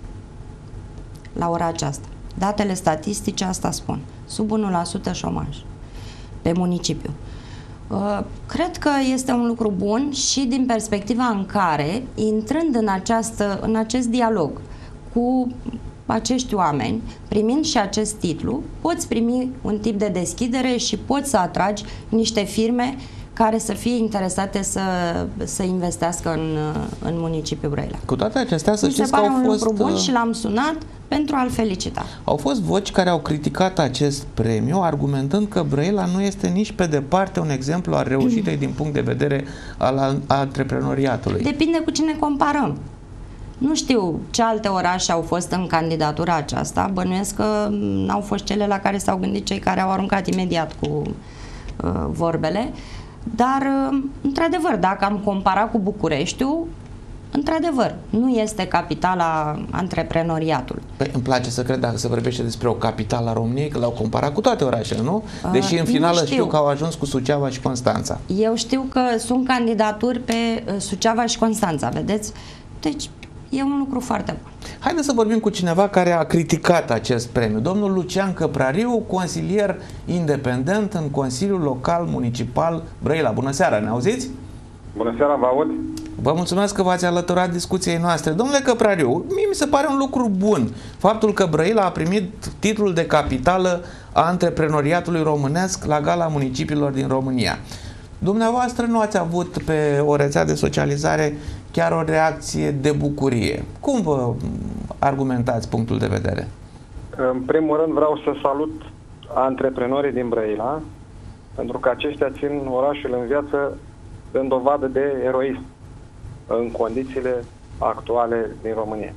la ora aceasta. Datele statistice asta spun. Sub unu la sută șomaj pe municipiu. Cred că este un lucru bun și din perspectiva în care, intrând în, această, în acest dialog cu acești oameni, primind și acest titlu, poți primi un tip de deschidere și poți să atragi niște firme care să fie interesate să, să investească în, în municipiul Brăila. Cu toate acestea, să Mi știți se pare că au un fost... lucru bun și l-am sunat pentru a-l felicita. Au fost voci care au criticat acest premiu, argumentând că Brăila nu este nici pe departe un exemplu al reușitei din punct de vedere al antreprenoriatului. Depinde cu cine comparăm. Nu știu ce alte orașe au fost în candidatura aceasta, bănuiesc că n-au fost cele la care s-au gândit cei care au aruncat imediat cu uh, vorbele, dar, uh, într-adevăr, dacă am comparat cu Bucureștiul, într-adevăr, nu este capitala antreprenoriatului. Păi, îmi place să cred, dacă se vorbește despre o capitală a României, că l-au comparat cu toate orașele, nu? Deși în finală știu. știu că au ajuns cu Suceava și Constanța. Eu știu că sunt candidaturi pe Suceava și Constanța, vedeți? Deci, e un lucru foarte bun. Haideți să vorbim cu cineva care a criticat acest premiu. Domnul Lucian Căprariu, consilier independent în Consiliul Local Municipal Brăila. Bună seara, ne auziți? Bună seara, vă aud. Vă mulțumesc că v-ați alăturat discuției noastre. Domnule Căprariu, mie mi se pare un lucru bun faptul că Brăila a primit titlul de capitală a antreprenoriatului românesc la Gala Municipiilor din România. Dumneavoastră nu ați avut pe o rețea de socializare chiar o reacție de bucurie. Cum vă argumentați punctul de vedere? În primul rând vreau să salut antreprenorii din Brăila, pentru că aceștia țin orașul în viață dând dovadă de eroism în condițiile actuale din România.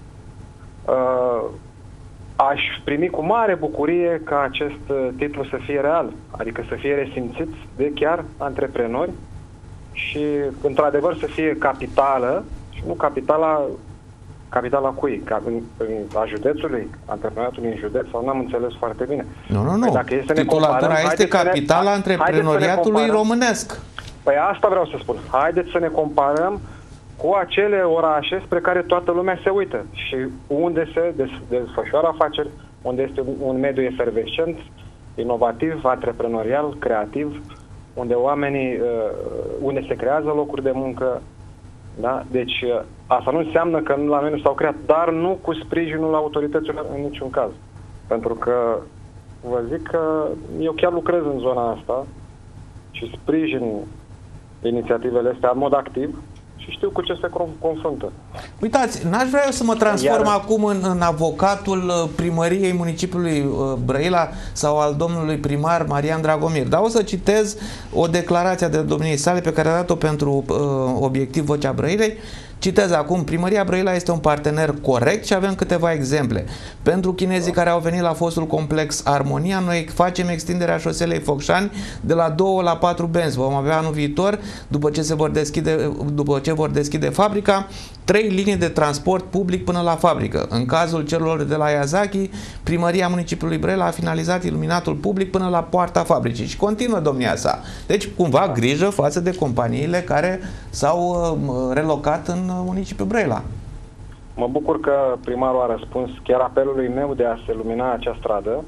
Aș primi cu mare bucurie ca acest titlu să fie real, adică să fie resimțit de chiar antreprenori și, într-adevăr, să fie capitală, și nu capitala, capitala cui? A județului? Antreprenoriatului în județ? Sau n-am înțeles foarte bine. Nu, nu, nu. Dacă este Titulatura este capitala antreprenoriatului românesc. Păi asta vreau să spun. Haideți să ne comparăm cu acele orașe spre care toată lumea se uită și unde se desfășoară afaceri, unde este un mediu efervescent, inovativ, antreprenorial, creativ, unde oamenii, unde se creează locuri de muncă. Da? Deci asta nu înseamnă că la noi nu s-au creat, dar nu cu sprijinul autorităților în niciun caz. Pentru că vă zic că eu chiar lucrez în zona asta și sprijin inițiativele astea în mod activ și știu cu ce se confruntă. Uitați, n-aș vrea eu să mă transform Iar... acum în, în avocatul primăriei municipiului Brăila sau al domnului primar Marian Dragomir, dar o să citez o declarație de domniei sale pe care a dat-o pentru uh, obiectiv Vocea Brăilei. Citez acum: primăria Brăila este un partener corect și avem câteva exemple. Pentru chinezii care au venit la fostul complex Armonia, noi facem extinderea șoselei Focșani de la două la patru benzi. Vom avea anul viitor, după ce se vor deschide, după ce vor deschide fabrica, trei linii de transport public până la fabrică. În cazul celor de la Yazaki, primăria municipiului Brăila a finalizat iluminatul public până la poarta fabricii. Și continuă domnia sa. Deci, cumva, grijă față de companiile care s-au uh, relocat în municipiul Brăila. Mă bucur că primarul a răspuns chiar apelului meu de a se lumina acea stradă.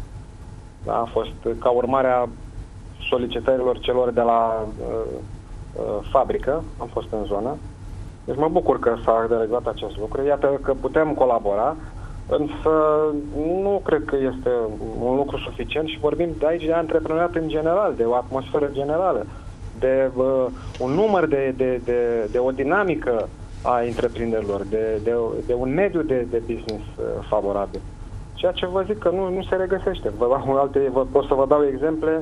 Da, a fost ca urmare a solicitărilor celor de la uh, uh, fabrică. Am fost în zonă. Deci mă bucur că s-a realizat acest lucru. Iată că putem colabora, însă nu cred că este un lucru suficient și vorbim de aici de antreprenoriat în general, de o atmosferă generală, de uh, un număr, de, de, de, de o dinamică a întreprinderilor, de, de, de un mediu de, de business uh, favorabil. Ceea ce vă zic că nu, nu se regăsește. Vă, alte, vă, pot să vă dau exemple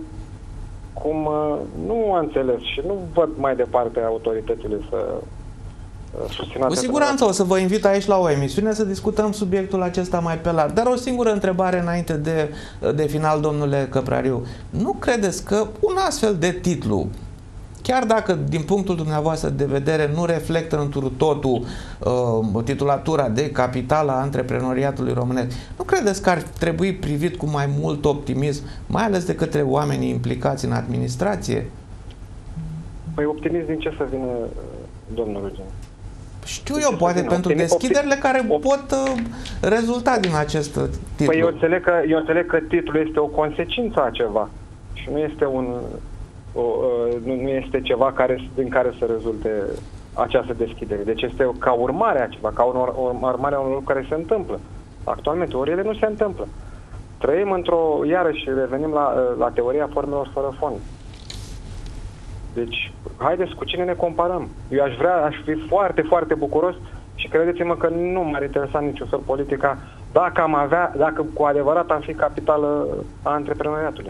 cum uh, nu am înțeles și nu văd mai departe autoritățile să uh, Cu siguranță o să vă invit aici la o emisiune să discutăm subiectul acesta mai pe larg. Dar o singură întrebare înainte de, de final, domnule Căprariu. Nu credeți că un astfel de titlu chiar dacă din punctul dumneavoastră de vedere nu reflectă întru totul uh, titulatura de capitală a antreprenoriatului românesc, nu credeți că ar trebui privit cu mai mult optimism, mai ales de către oamenii implicați în administrație? Păi optimism din ce să vină, domnul Rugen? Știu eu, poate pentru deschiderile care pot uh, rezulta din acest titlu. Păi eu înțeleg, că, eu înțeleg că titlul este o consecință a ceva și nu este un o, uh, nu, nu este ceva care, din care să rezulte această deschidere. Deci este ca urmare a ceva, ca unor, o urmare a unor lucruri care se întâmplă. Actualmente, ori ele nu se întâmplă. Trăim într-o, iarăși revenim la, la teoria formelor fără fond. Deci, haideți cu cine ne comparăm. Eu aș vrea, aș fi foarte, foarte bucuros și credeți-mă că nu m-ar interesa niciun fel politica dacă am avea, dacă cu adevărat am fi capitală a antreprenoriatului.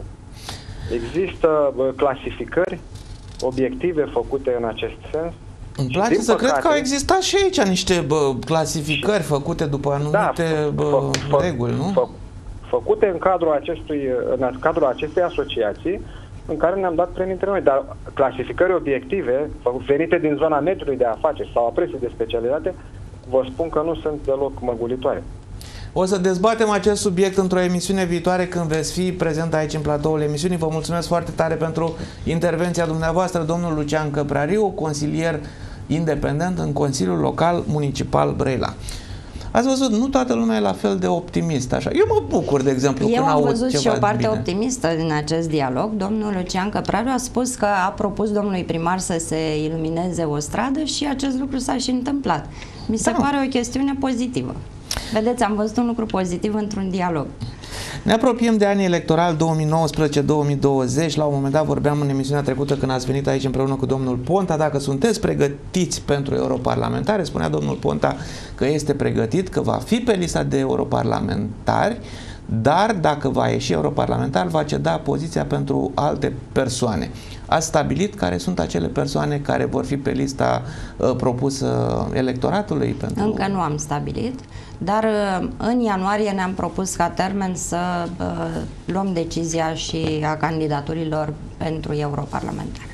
Există bă, clasificări obiective făcute în acest sens. Îmi place să păcate, cred că au existat și aici niște bă, clasificări făcute după anumite da, bă, fă, reguli, nu? Fă, făcute în cadrul, acestui, în cadrul acestei asociații în care ne-am dat premii între noi, dar clasificări obiective venite din zona mediului de afaceri sau a presei de specialitate, vă spun că nu sunt deloc măgulitoare. O să dezbatem acest subiect într-o emisiune viitoare când veți fi prezent aici în platoul emisiunii. Vă mulțumesc foarte tare pentru intervenția dumneavoastră, domnul Lucian Căprariu, consilier independent în Consiliul Local Municipal Brăila. Ați văzut, nu toată lumea e la fel de optimistă așa. Eu mă bucur, de exemplu, Eu când am aud văzut ceva și o parte bine. optimistă din acest dialog. Domnul Lucian Căprariu a spus că a propus domnului primar să se ilumineze o stradă și acest lucru s-a și întâmplat. Mi se da. pare o chestiune pozitivă. Vedeți, am văzut un lucru pozitiv într-un dialog. Ne apropiem de anii electorali două mii nouăsprezece două mii douăzeci. La un moment dat vorbeam în emisiunea trecută când ați venit aici împreună cu domnul Ponta dacă sunteți pregătiți pentru europarlamentare. Spunea domnul Ponta că este pregătit, că va fi pe lista de europarlamentari, dar dacă va ieși europarlamentar va ceda poziția pentru alte persoane. Ați stabilit care sunt acele persoane care vor fi pe lista uh, propusă electoratului? Pentru... Încă nu am stabilit, dar uh, în ianuarie ne-am propus ca termen să uh, luăm decizia și a candidaturilor pentru europarlamentare.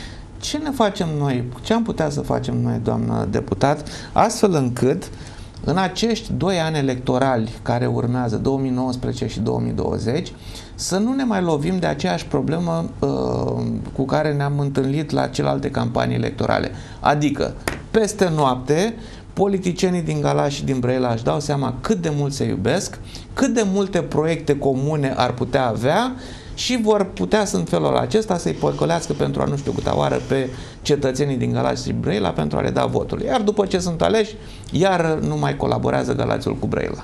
Ce ne facem noi? Ce am putea să facem noi, doamnă deputat, astfel încât în acești doi ani electorali care urmează, două mii nouăsprezece și două mii douăzeci, să nu ne mai lovim de aceeași problemă uh, cu care ne-am întâlnit la celelalte campanii electorale. Adică, peste noapte, politicienii din Galați și din Brăila își dau seama cât de mult se iubesc, cât de multe proiecte comune ar putea avea și vor putea în felul acesta să-i păcălească pentru a nu știu câta oară pe cetățenii din Galați și Brăila pentru a le da votul. Iar după ce sunt aleși, iar nu mai colaborează Galațiul cu Brăila.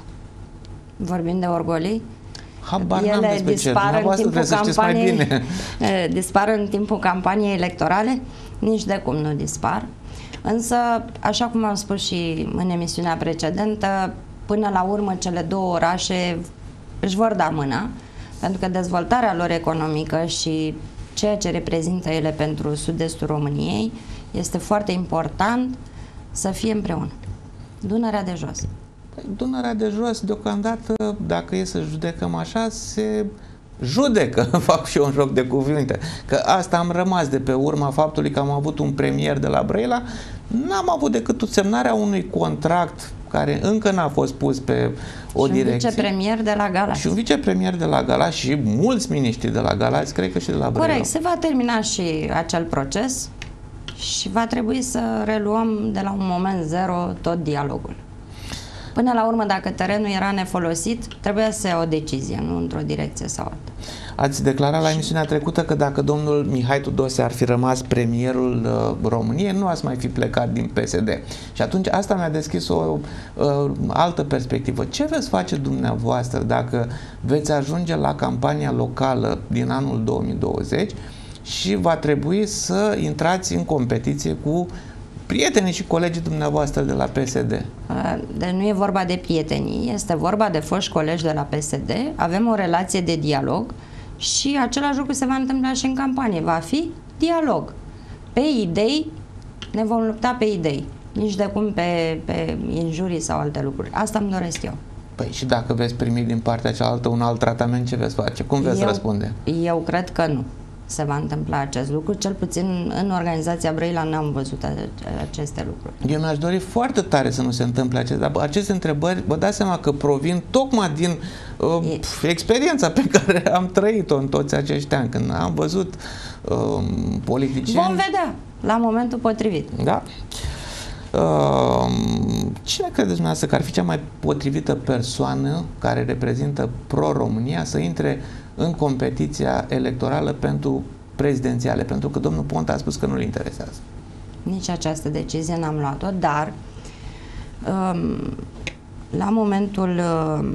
Vorbim de orgolii? Habar Ele n-am despre ce. Dispar în, timpul campaniei, mai bine. dispar în timpul campaniei electorale? Nici de cum nu dispar. Însă, așa cum am spus și în emisiunea precedentă, până la urmă cele două orașe își vor da mâna, pentru că dezvoltarea lor economică și ceea ce reprezintă ele pentru sud-estul României este foarte important să fie împreună. Dunărea de jos. Dunărea de jos, deocamdată, dacă e să judecăm așa, se judecă, fac și eu un joc de cuvinte, că asta am rămas de pe urma faptului că am avut un premier de la Brăila, n-am avut decât semnarea unui contract care încă n-a fost pus pe o și direcție. Și un vicepremier de la Galați. Și un vicepremier de la Galați și mulți miniștri de la Galați, cred că și de la Brăila. Corect, se va termina și acel proces și va trebui să reluăm de la un moment zero tot dialogul. Până la urmă, dacă terenul era nefolosit, trebuia să ia o decizie, nu într-o direcție sau alta. Ați declarat la emisiunea trecută că dacă domnul Mihai Tudose ar fi rămas premierul uh, României, nu ați mai fi plecat din P S D. Și atunci asta mi-a deschis o uh, altă perspectivă. Ce veți face dumneavoastră dacă veți ajunge la campania locală din anul două mii douăzeci și va trebui să intrați în competiție cu prietenii și colegii dumneavoastră de la P S D? Deci nu e vorba de prietenii, este vorba de foști colegi de la P S D. Avem o relație de dialog și același lucru se va întâmpla și în campanie. Va fi dialog. Pe idei, ne vom lupta pe idei. Nici de cum pe, pe injurii sau alte lucruri. Asta îmi doresc eu. Păi și dacă veți primi din partea cealaltă un alt tratament, ce veți face? Cum veți eu, răspunde? Eu cred că nu. se va întâmpla acest lucru. Cel puțin în organizația Brăila n-am văzut aceste lucruri. Eu mi-aș dori foarte tare să nu se întâmple acestea, dar aceste întrebări, vă dați seama că provin tocmai din uh, e... experiența pe care am trăit-o în toți acești ani, când am văzut uh, politicieni... Vom vedea la momentul potrivit. Da. Uh, cine credeți dumneavoastră că ar fi cea mai potrivită persoană care reprezintă pro-România să intre în competiția electorală pentru prezidențiale? Pentru că domnul Ponta a spus că nu-l interesează. Nici această decizie n-am luat-o, dar um, la momentul um,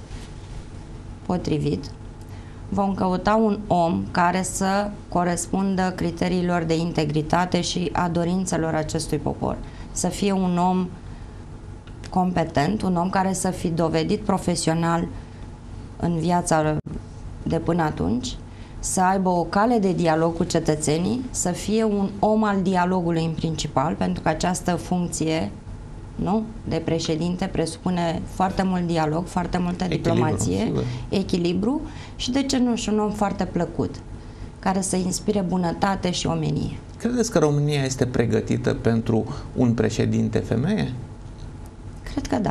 potrivit vom căuta un om care să corespundă criteriilor de integritate și a dorințelor acestui popor. Să fie un om competent, un om care să fi dovedit profesional în viața de până atunci, să aibă o cale de dialog cu cetățenii, să fie un om al dialogului în principal, pentru că această funcție, nu, de președinte presupune foarte mult dialog, foarte multă echilibru, diplomație, sigur. echilibru și, de ce nu, și un om foarte plăcut, care să inspire bunătate și omenie. Credeți că România este pregătită pentru un președinte femeie? Cred că da.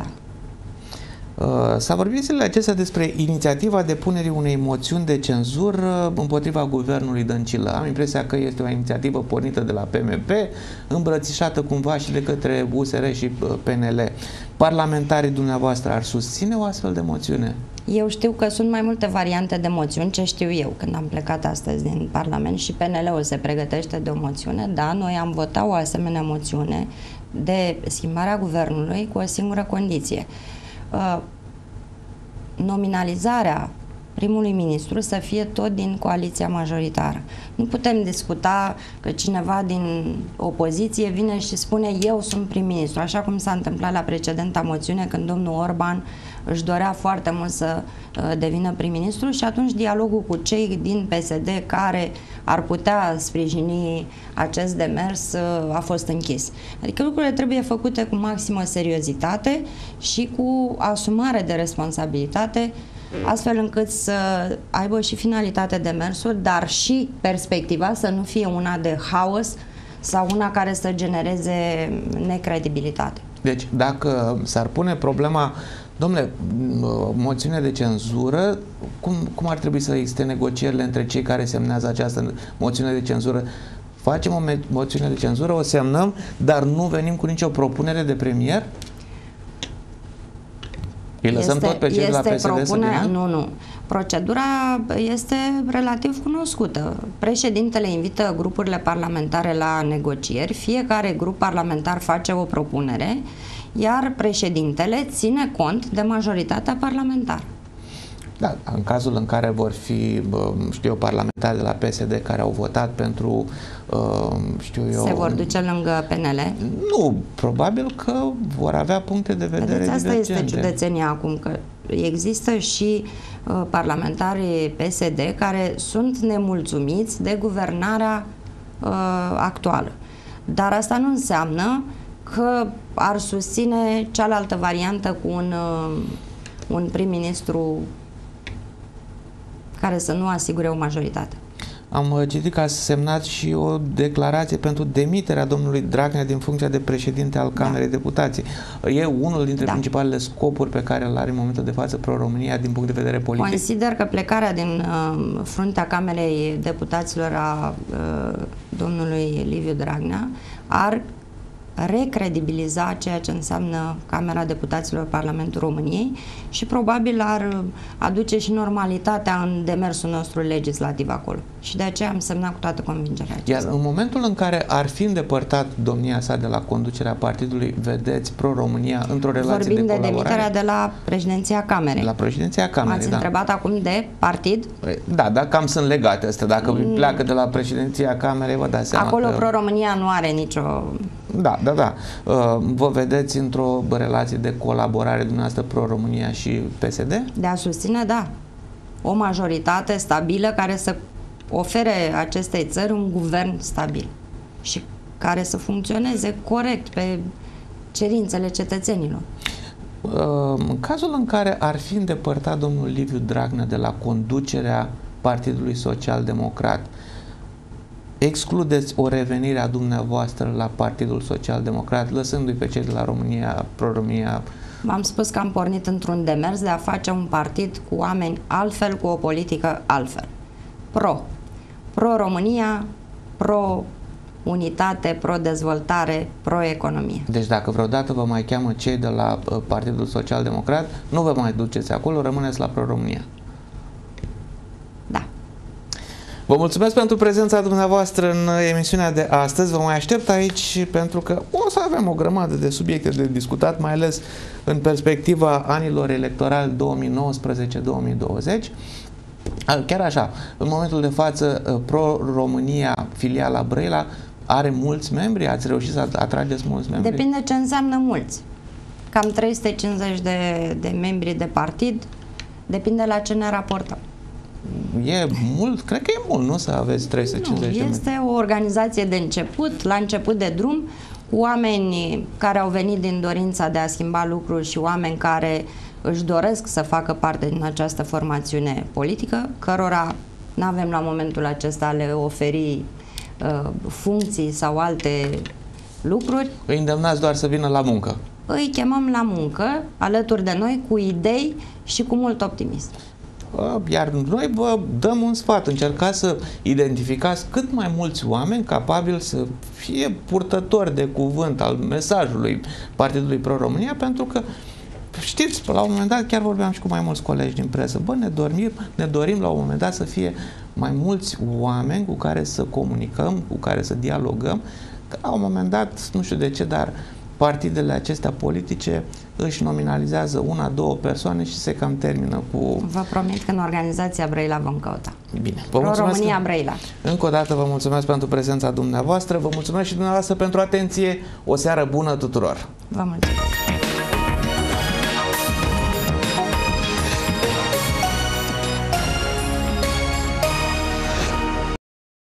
S-a vorbit zilele acestea despre inițiativa depunerii unei moțiuni de cenzură împotriva guvernului Dăncilă. Am impresia că este o inițiativă pornită de la P M P, îmbrățișată cumva și de către U S R și P N L. Parlamentarii dumneavoastră ar susține o astfel de moțiune? Eu știu că sunt mai multe variante de moțiuni, ce știu eu când am plecat astăzi din Parlament, și P N L-ul se pregătește de o moțiune. Da, noi am votat o asemenea moțiune de schimbarea guvernului cu o singură condiție. Uh, nominalizarea primului ministru să fie tot din coaliția majoritară. Nu putem discuta că cineva din opoziție vine și spune eu sunt prim-ministru, așa cum s-a întâmplat la precedenta moțiune când domnul Orban își dorea foarte mult să uh, devină prim-ministru și atunci dialogul cu cei din P S D care ar putea sprijini acest demers uh, a fost închis. Adică lucrurile trebuie făcute cu maximă seriozitate și cu asumare de responsabilitate, astfel încât să aibă și finalitate demersul, dar și perspectiva să nu fie una de haos sau una care să genereze necredibilitate. Deci, dacă s-ar pune problema, domnule, moțiune de cenzură, cum, cum ar trebui să existe negocierile între cei care semnează această moțiune de cenzură? Facem o moțiune de cenzură, o semnăm, dar nu venim cu nicio propunere de premier? Îi lăsăm este, tot pe cei de la P S D să vină? Nu, nu. Procedura este relativ cunoscută. Președintele invită grupurile parlamentare la negocieri, fiecare grup parlamentar face o propunere, iar președintele ține cont de majoritatea parlamentară. Da, în cazul în care vor fi, știu eu, parlamentari de la P S D care au votat pentru, știu eu... Se vor duce lângă P N L? Nu, probabil că vor avea puncte de vedere Vedeți, asta divergente. este ciudățenia acum, că există și uh, parlamentari P S D care sunt nemulțumiți de guvernarea uh, actuală. Dar asta nu înseamnă că ar susține cealaltă variantă cu un, uh, un prim-ministru care să nu asigure o majoritate. Am citit că ați semnat și o declarație pentru demiterea domnului Dragnea din funcția de președinte al Camerei da. Deputații. E unul dintre da. principalele scopuri pe care îl are în momentul de față Pro-România din punct de vedere politic? Consider că plecarea din uh, fruntea Camerei Deputaților a uh, domnului Liviu Dragnea ar recredibiliza ceea ce înseamnă Camera Deputaților Parlamentul României și probabil ar aduce și normalitatea în demersul nostru legislativ acolo. Și de aceea am semnat cu toată convingerea aceasta. Iar în momentul în care ar fi îndepărtat domnia sa de la conducerea partidului, vedeți Pro-România într-o relație Vorbim de de colaborare? Vorbim de demiterea de la președinția Camerei. La președinția Camerei, M-ați da. întrebat acum de partid? Da, dar cam sunt legate astea. Dacă mm. pleacă de la președinția Camerei, vă dați seama acolo că... Pro-România nu are nicio... Da, da, da. Vă vedeți într-o relație de colaborare dumneavoastră Pro-România și P S D? De a susține, da. O majoritate stabilă care să ofere acestei țări un guvern stabil și care să funcționeze corect pe cerințele cetățenilor. În cazul în care ar fi îndepărtat domnul Liviu Dragnea de la conducerea Partidului Social Democrat, excludeți o revenire a dumneavoastră la Partidul Social Democrat, lăsându-i pe cei de la România, Pro-România? V-am spus că am pornit într-un demers de a face un partid cu oameni altfel, cu o politică altfel. Pro. Pro-România, pro-unitate, pro-dezvoltare, pro-economie. Deci dacă vreodată vă mai cheamă cei de la Partidul Social Democrat, nu vă mai duceți acolo, rămâneți la Pro-România. Da. Vă mulțumesc pentru prezența dumneavoastră în emisiunea de astăzi. Vă mai aștept aici pentru că o să avem o grămadă de subiecte de discutat, mai ales în perspectiva anilor electorali două mii nouăsprezece două mii douăzeci. Chiar așa, în momentul de față, Pro-România, filiala Brăila, are mulți membri? Ați reușit să atrageți mulți membri? Depinde ce înseamnă mulți. Cam trei sute cincizeci de, de membri de partid, depinde la ce ne raportăm. E mult? Cred că e mult, nu, să aveți trei sute cincizeci nu, de membri? este o organizație de început, la început de drum, cu oameni care au venit din dorința de a schimba lucruri și oameni care își doresc să facă parte din această formațiune politică, cărora nu avem la momentul acesta le oferi uh, funcții sau alte lucruri. Îi îndemnați doar să vină la muncă. Îi chemăm la muncă, alături de noi, cu idei și cu mult optimism. Iar noi vă dăm un sfat, încercați să identificați cât mai mulți oameni capabili să fie purtători de cuvânt al mesajului Partidului Pro-România, pentru că știți, la un moment dat chiar vorbeam și cu mai mulți colegi din presă, bă, ne dorim, ne dorim la un moment dat să fie mai mulți oameni cu care să comunicăm, cu care să dialogăm, că la un moment dat, nu știu de ce, dar partidele acestea politice își nominalizează una, două persoane și se cam termină cu... Vă promit că în organizația Brăila vom căuta. Bine. Vă mulțumesc. România Brăila. Încă o dată vă mulțumesc pentru prezența dumneavoastră, vă mulțumesc și dumneavoastră pentru atenție. O seară bună tuturor! Vă mulțumesc!